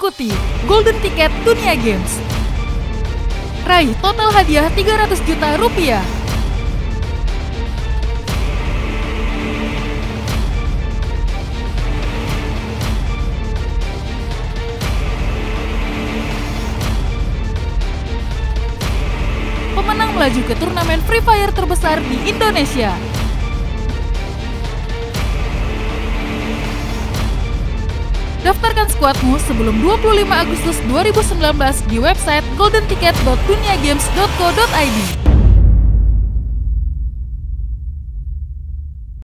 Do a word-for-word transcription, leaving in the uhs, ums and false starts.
Ikuti Golden Ticket Dunia Games. Raih total hadiah tiga ratus juta rupiah. Pemenang melaju ke turnamen Free Fire terbesar di Indonesia. Daftarkan skuadmu sebelum dua puluh lima Agustus dua ribu sembilan belas di website golden ticket dot dunia games dot co dot i d.